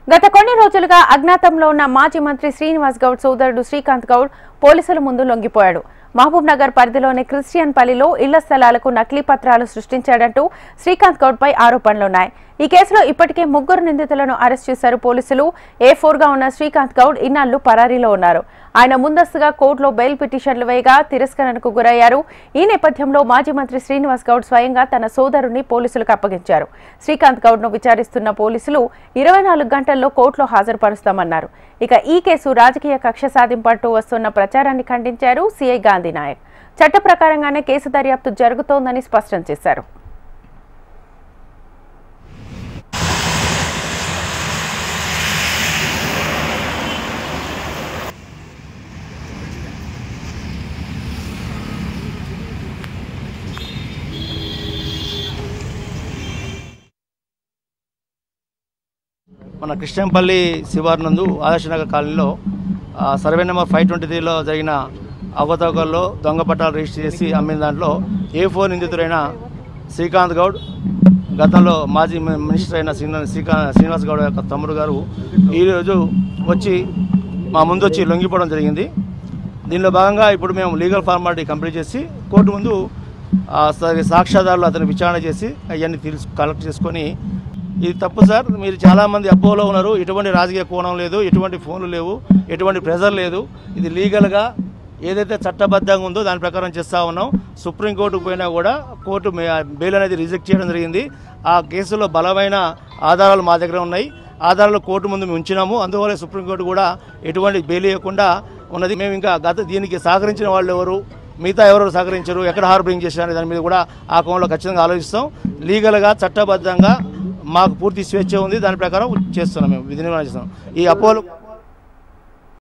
గత కొన్ని రోజులుగా అజ్ఞాతంలో ఉన్న మాజీ మంత్రి శ్రీనివాస్ గౌడ్ సోదరుడు శ్రీకాంత్ గౌడ్ పోలీసుల ముందు లొంగిపోయాడు. మహబూబ్ నగర్ పరిధిలోని క్రిస్టియన్ పల్లిలో ఇళ్ల స్థలాలకు నకిలీ పత్రాలు సృష్టించాడంటూ శ్రీకాంత్ గౌడ్ పై ఆరోపణలున్నాయి. ఈ కేసులో ఇప్పటికే 3 నిందితులను అరెస్ట్ చేశారు పోలీసులు. A4 గా ఉన్న శ్రీకాంత్ గౌడ్ ఇన్నాళ్లు పరారీలో ఉన్నారు. ఆయన ముందస్తుగా కోర్టులో బెయిల్ పిటిషన్లు వేయగా తిరస్కరణకు గురయ్యారు. ఈ నేపథ్యంలో మాజీ మంత్రి శ్రీనివాస్ గౌడ్ స్వయంగా తన సోదరుని పోలీసులకు అప్పగించారు. శ్రీకాంత్ గౌడ్ ను విచారిస్తున్న పోలీసులు 24 గంటల్లో కోర్టులో హాజరుపరుస్తామన్నారు. ఇక ఈ కేసు రాజకీయ కక్ష సాధింపంటూ వస్తున్న ప్రచారాన్ని ఖండించారు సిఐ గాంధీ నాయక్. చట్ట ప్రకారంగానే కేసు దర్యాప్తు జరుగుతోందని స్పష్టం చేశారు. మన కృష్ణంపల్లి శివార్నందు ఆదర్శనగర్ కాలనీలో సర్వే నెంబర్ 523లో జరిగిన అవకతవకల్లో దొంగ పట్టాలు రిజిస్టర్ చేసి అమ్మిన దాంట్లో A4 నిందితుడైన శ్రీకాంత్ గౌడ్, గతంలో మాజీ మినిస్టర్ అయిన శ్రీనివాస్ గౌడ్ యొక్క తమ్ముడు గారు ఈరోజు వచ్చి మా ముందు వచ్చి లొంగిపోవడం జరిగింది. దీనిలో భాగంగా ఇప్పుడు మేము లీగల్ ఫార్మాలిటీ కంప్లీట్ చేసి కోర్టు ముందు సాక్ష్యాధారులు అతను విచారణ చేసి అవన్నీ కలెక్ట్ చేసుకొని, ఇది తప్పు సార్, మీరు చాలామంది అపోలో ఉన్నారు, ఎటువంటి రాజకీయ కోణం లేదు, ఎటువంటి ఫోన్లు లేవు, ఎటువంటి ప్రెజర్ లేదు, ఇది లీగల్గా ఏదైతే చట్టబద్ధంగా ఉందో దాని ప్రకారం చేస్తూ ఉన్నాం. సుప్రీంకోర్టుకు పోయినా కూడా కోర్టు బెయిల్ అనేది రిజెక్ట్ చేయడం జరిగింది. ఆ కేసులో బలమైన ఆధారాలు మా దగ్గర ఉన్నాయి. ఆధారాలు కోర్టు ముందు మేము ఉంచినాము. అందువల్ల సుప్రీంకోర్టు కూడా ఎటువంటి బెయిల్ ఇవ్వకుండా ఉన్నది. మేము ఇంకా దీనికి సహకరించిన వాళ్ళు ఎవరు, మిగతా ఎవరు సహకరించరు, ఎక్కడ హార్బరింగ్ చేశారనే దాని మీద కూడా ఆ కోణంలో ఖచ్చితంగా ఆలోచిస్తాం. లీగల్గా చట్టబద్ధంగా మాకు పూర్తి స్వేచ్ఛ ఉంది, దాని ప్రకారం చేస్తున్నాం, మేము విధి నిర్వహణ చేస్తున్నాం. ఈ అపోలో